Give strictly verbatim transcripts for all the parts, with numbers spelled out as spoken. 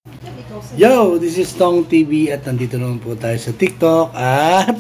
Yo, this is Tong T V at nandito naman po tayo sa TikTok at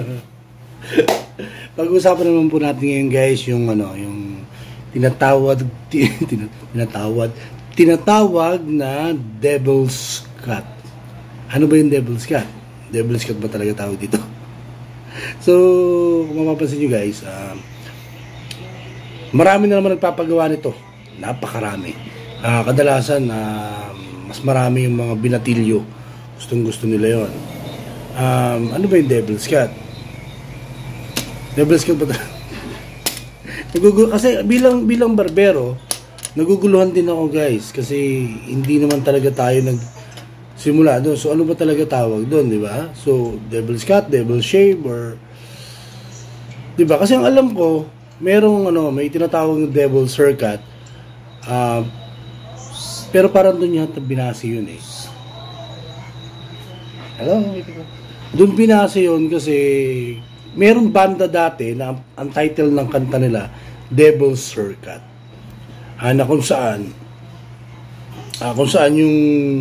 pag-usapan naman po natin ngayon guys yung ano, yung tinatawag tinatawag tinatawag na Devil's Cut. Ano ba yung Devil's Cut? Devil's Cut ba talaga tawag dito? So, kung mapapansin nyo guys, uh, marami na naman nagpapagawa nito. Napakarami. Uh, kadalasan, uh, mas marami yung mga binatilyo. Gustong gusto nila yon. Um, ano ba yung Devil's Cut? Devil's Cut ba ito? Kasi bilang, bilang barbero, naguguluhan din ako guys. Kasi hindi naman talaga tayo nagsimula doon. So ano ba talaga tawag doon, di ba? So Devil's Cut, Devil's Shave, or di ba? Kasi ang alam ko, merong ano, may tinatawag na Devil's Haircut. Ah, uh, pero parang doon yata binase yun eh. Hello? Doon binase yun kasi meron banda dati na ang title ng kanta nila, Devil's Haircut. Ah, na kung saan, ah, kung saan yung,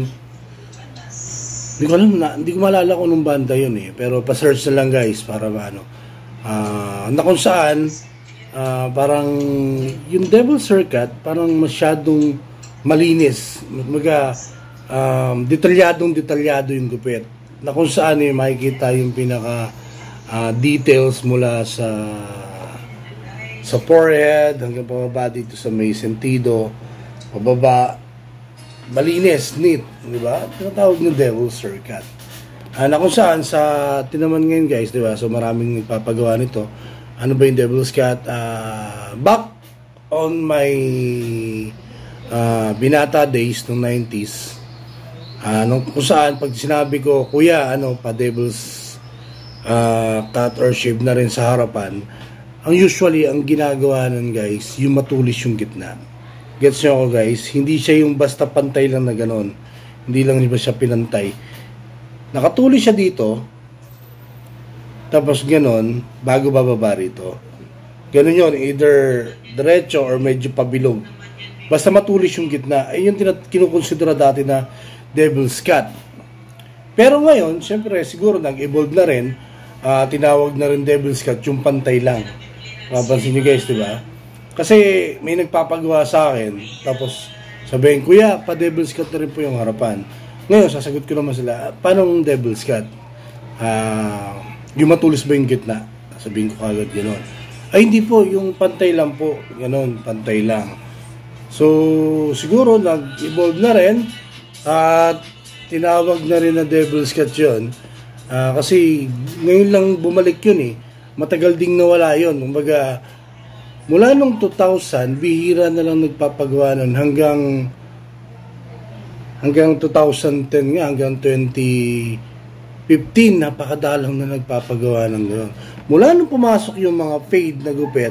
hindi ko alam, na, hindi ko malala kung anong banda yun eh. Pero pa-search na lang guys para ano. Ah, na kung saan, ah, parang yung Devil's Haircut, parang masyadong malinis, mga um, detalyadong detalyado yung gupit, na kung saan eh, makikita yung pinaka uh, details mula sa sa forehead hanggang pababa dito sa may sentido, pababa, malinis, neat, di ba? Tinatawag ng Devil's Haircut. Uh, na kung saan sa tinaman ngayon guys, di ba? So maraming nagpapagawa nito. Ano ba yung Devil's Cut? Uh, back on my Uh, binata days nung nineties, uh, nung, kung saan pag sinabi ko, kuya, ano, pa Devil's uh, cut or shave na rin sa harapan, ang usually, ang ginagawa nun guys, yung matulis yung gitna. Gets nyo ako guys? Hindi siya yung basta pantay lang na ganon. Hindi lang ba siya pinantay. Nakatulis siya dito, tapos ganon, bago bababa rito. Ganon yun, either diretso or medyo pabilog. Basta matulis yung gitna, ay yung kinukonsidera dati na Devil's Cut. Pero ngayon, syempre, siguro nag-evolve na rin, uh, tinawag na rin Devil's Cut yung pantay lang. Mapansin nyo guys, di ba? Kasi may nagpapagawa sa akin, tapos sabihin, kuya, pa Devil's Cut na rin po yung harapan. Ngayon, sasagot ko naman sila, paano yung Devil's Cut? Uh, yung matulis ba yung gitna? Sabihin ko kagad gano'n. Ay, hindi po, yung pantay lang po. Gano'n, pantay lang. So, siguro nag-evolve na rin at tinawag na rin na Devil's Cut yun. Uh, kasi ngayon lang bumalik yun eh. Matagal ding nawala yun. Kumbaga, mula nung two thousand, bihira na lang nagpapagawa nun hanggang hanggang two thousand ten nga, hanggang twenty fifteen, napakadalang na nagpapagawa ng gano'n. Mula nung pumasok yung mga fade na gupit,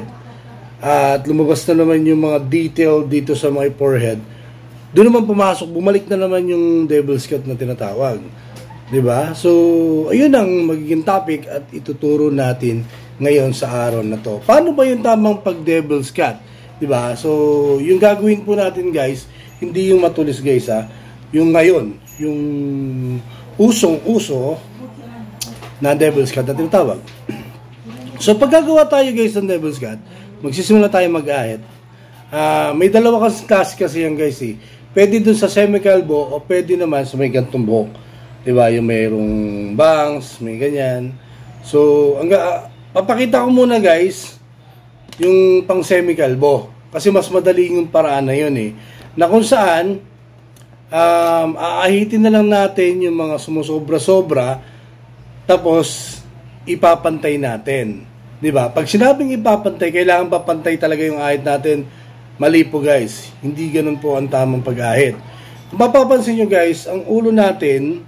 at lumabas na naman yung mga detail dito sa my forehead, doon naman pumasok, bumalik na naman yung Devil's Cut na tinatawag, diba? So ayun ang magiging topic at ituturo natin ngayon sa araw na to. Paano ba yung tamang pag Devil's Cut, diba? So yung gagawin po natin guys, hindi yung matulis guys ha, yung ngayon, yung usong uso na Devil's Cut na tinatawag. So pag gagawa tayo guys ng Devil's Cut, magsisimula tayo mag-ahit. Uh, may dalawa klase kasi yan guys eh. Pwede dun sa semi-calvo o pwede naman sa may gantong buhok. Diba? Yung mayroong bangs, may ganyan. So, ang, uh, papakita ko muna guys yung pang semi-calvo. Kasi mas madali yung paraan na yun eh. Na kung saan, um, aahitin na lang natin yung mga sumusobra-sobra, tapos ipapantay natin. Diba? Pag sinabing ipapantay, kailangan papantay talaga yung ahit natin. Mali po guys. Hindi ganun po ang tamang pag-ahit. Kung mapapansin nyo guys, ang ulo natin,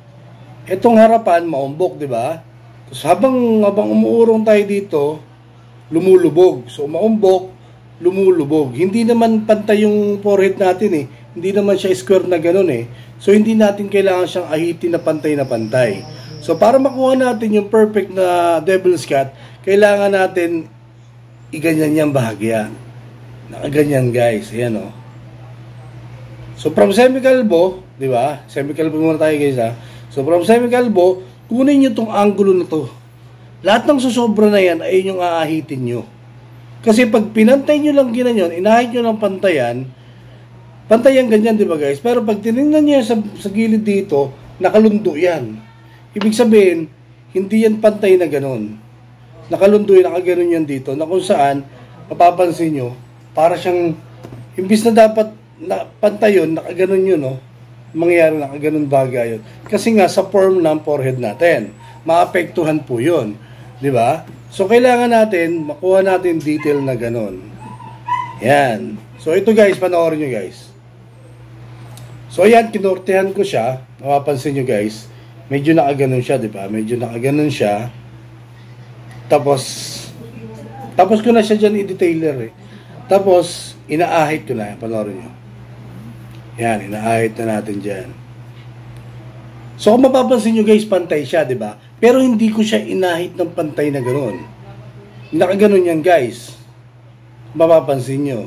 itong harapan, maumbok, diba? Tapos habang, habang umuurong tayo dito, lumulubog. So, maumbok, lumulubog. Hindi naman pantay yung forehead natin eh. Hindi naman siya square na ganun eh. So, hindi natin kailangan siyang ahitin na pantay na pantay. So, para makuha natin yung perfect na Devil's Cut, kailangan natin iganyan niyang bahagya. Nakaganyan guys. Ayan o. Oh. So from semikalbo, di ba? Semikalbo muna tayo guys ha. So from semikalbo, kunin nyo tong angulo na to. Lahat ng susobra na yan ay yung aahitin nyo. Kasi pag pinantay nyo lang ginanyan, inahit nyo ng pantayan, pantayan ganyan, di ba guys? Pero pag tinignan nyo sa, sa gilid dito, nakalundo yan. Ibig sabihin, hindi yan pantay na ganon. Nakalundo yan, nakaganon yan dito, na kung saan, mapapansin nyo, para siyang, imbis na dapat na, pantay yun, nakaganon yun, no? Mangyayari nakaganon bagay yun. Kasi nga, sa form ng forehead natin, maapektuhan po yun. Di ba? So, kailangan natin, makuha natin detail na ganon. Yan. So, ito guys, panoorin nyo guys. So, ayan, kinortehan ko siya. Mapapansin nyo guys, medyo nakaganon siya, di ba? Medyo nakaganon siya. Tapos, tapos ko na siya dyan i-detailer eh. Tapos, inaahit ko na. Panoorin nyo. Yan, inaahit na natin dyan. So, kung mapapansin nyo guys, pantay siya, di ba? Pero hindi ko siya inahit ng pantay na gano'n. Nakaganon yan guys. Mapapansin nyo.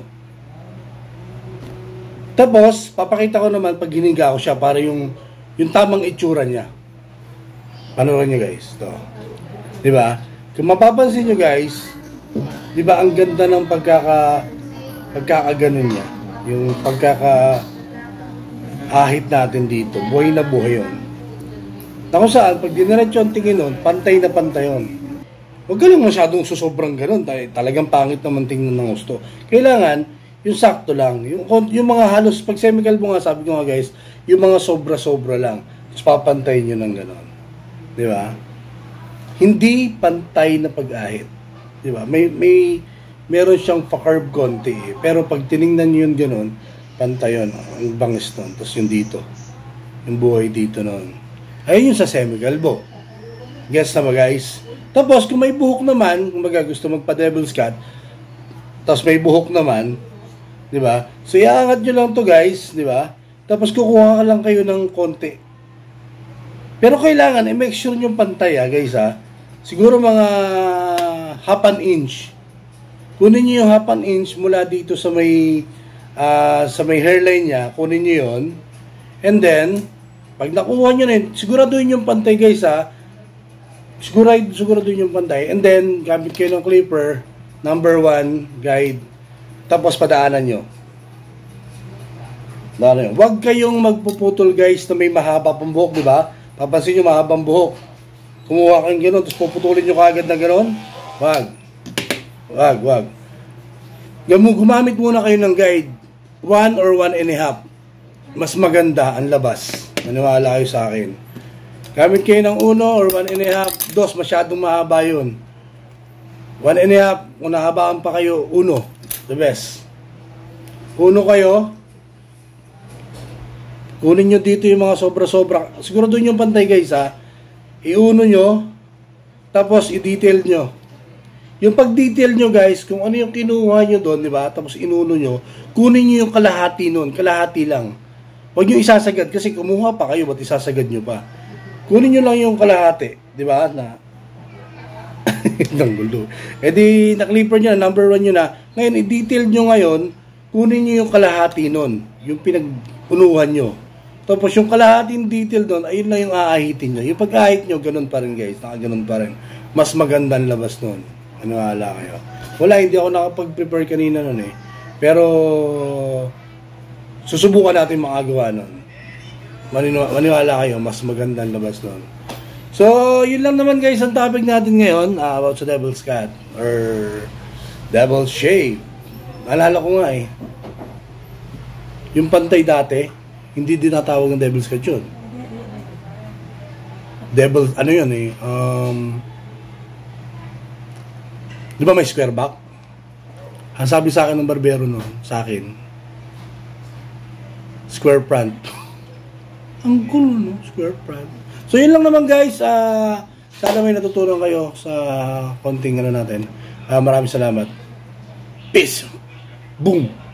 Tapos, papakita ko naman pag hiniga ko siya para yung, yung tamang itsura niya. Panoorin nyo guys. Ito. Diba? Kung mapapansin nyo guys, diba ang ganda ng pagkaka, pagkakaganon niya. Yung pagkaka ahit natin dito. Buhay na buhay yun. Na kung saan, pag diniretso ang tingin nun, pantay na pantay yun. Huwag ka lang masyadong susobrang ganun. Talagang pangit naman tingnan ng gusto. Kailangan, yung sakto lang. Yung, yung mga halos, pag semikalbo nga, sabi ko nga guys, yung mga sobra-sobra lang. Tapos papantayin nyo ng ganun. Di ba? Hindi pantay na pag-ahit. Di ba? May, may, meron siyang pa-curve konti eh. Pero pag tinignan nyo yun ganun, pantay yun. Ang bangis nun. Tapos yung dito. Yung buhay dito nun. Ayun yung sa semikalbo. Guess na ba guys? Tapos kung may buhok naman, kung baga gusto magpa-devil's cut, tapos may buhok naman, di ba? So iangat nyo lang to guys, di ba? Tapos kukuha ka lang kayo ng konti. Pero kailangan, i-make sure nyo pantay ha guys ha. Siguro mga half an inch. Kunin nyo yung half an inch mula dito sa may, uh, sa may hairline nya, kunin nyo yun. And then, pag nakuha nyo na yun, siguraduhin yung pantay guys ha. Sigurad, siguraduhin yung pantay. And then, gamit kayo ng clipper, number one, guide. Tapos padaanan nyo. Dahil, huwag kayong magpuputol guys na may mahaba pang buhok, di ba? Papansin nyo mahabang buhok. Kumuha kayong gano'n, tapos puputulin nyo kagad na gano'n. Wag. Wag, wag. Gumamit muna kayo ng guide. One or one and a half. Mas maganda ang labas. Maniwala kayo sa akin. Gamit kayo ng uno or one and a half. Dos, masyadong mahaba yun. One and a half, kung nahabaan pa kayo, uno. The best. Uno kayo. Kunin nyo dito yung mga sobra-sobra. Siguro doon yung pantay guys ha. Iuno nyo. Tapos i-detail nyo. Yung pag-detail nyo guys, kung ano yung kinuha nyo doon, di ba? Tapos inuno nyo. Kunin nyo yung kalahati nun. Kalahati lang. Huwag nyo isasagad kasi kumuha pa kayo, ba't isasagad nyo pa? Kunin nyo lang yung kalahati, di ba? Na, nanggulo. E di, na-clipper nyo na, number one nyo na. Ngayon, i-detail nyo ngayon, kunin nyo yung kalahati nun, yung pinagpunuhan nyo. Tapos yung kalahating detail doon, ayun lang yung aahitin nyo. Yung pag-ahit nyo, ganun pa rin guys, nakaganon pa rin. Mas maganda ang labas nun. Ano ala kayo? Wala, hindi ako nakapag-prepare kanina nun eh. Pero, susubukan natin makagawa nun. Maniniwala, maniwala kayo, mas magandang labas nun. So, yun lang naman guys ang topic natin ngayon uh, about sa devil's cut or devil's shave. Naalala ko nga eh. Yung pantay dati, hindi din natawag ng devil's cut yun. Devil, ano yun eh. Um, di ba may square back? Ang sabi sa akin ng barbero no, sa akin, square front. Ang cool, no? Square front. So, yun lang naman, guys. Uh, sana may natutunan kayo sa konting ano natin. Uh, maraming salamat. Peace. Boom.